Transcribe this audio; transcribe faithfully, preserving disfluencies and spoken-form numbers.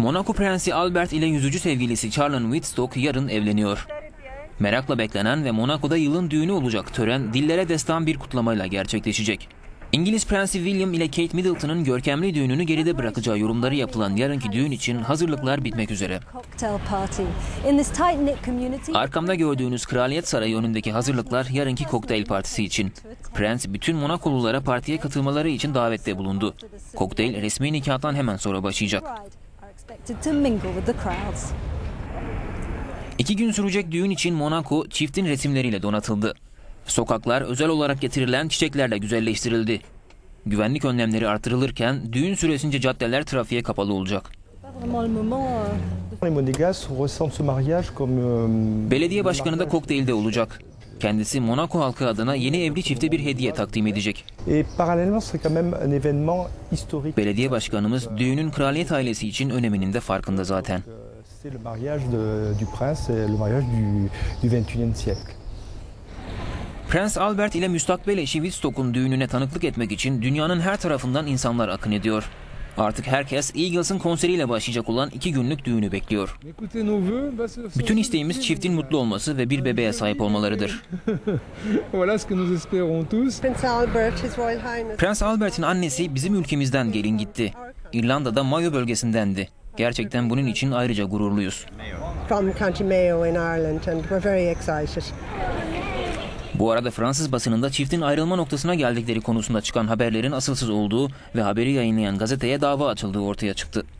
Monaco Prensi Albert ile yüzücü sevgilisi Charlotte Wittstock yarın evleniyor. Merakla beklenen ve Monaco'da yılın düğünü olacak tören dillere destan bir kutlamayla gerçekleşecek. İngiliz Prensi William ile Kate Middleton'ın görkemli düğününü geride bırakacağı yorumları yapılan yarınki düğün için hazırlıklar bitmek üzere. Arkamda gördüğünüz Kraliyet Sarayı önündeki hazırlıklar yarınki kokteyl partisi için. Prens bütün Monakolulara partiye katılmaları için davette bulundu. Kokteyl resmi nikahtan hemen sonra başlayacak. İki gün sürecek düğün için Monaco çiftin resimleriyle donatıldı. Sokaklar özel olarak getirilen çiçeklerle güzelleştirildi. Güvenlik önlemleri artırılırken düğün süresince caddeler trafiğe kapalı olacak. Belediye başkanı da kokteylde olacak. Kendisi Monaco halkı adına yeni evli çifte bir hediye takdim edecek. Belediye başkanımız düğünün kraliyet ailesi için öneminin de farkında zaten. Prens Albert ile müstakbel eşi Wittstock'un düğününe tanıklık etmek için dünyanın her tarafından insanlar akın ediyor. Artık herkes Eagles'ın konseriyle başlayacak olan iki günlük düğünü bekliyor. Bütün isteğimiz çiftin mutlu olması ve bir bebeğe sahip olmalarıdır. Prens Albert'in annesi bizim ülkemizden gelin gitti. İrlanda'da Mayo bölgesindendi. Gerçekten bunun için ayrıca gururluyuz. Bu arada Fransız basınında çiftin ayrılma noktasına geldikleri konusunda çıkan haberlerin asılsız olduğu ve haberi yayınlayan gazeteye dava açıldığı ortaya çıktı.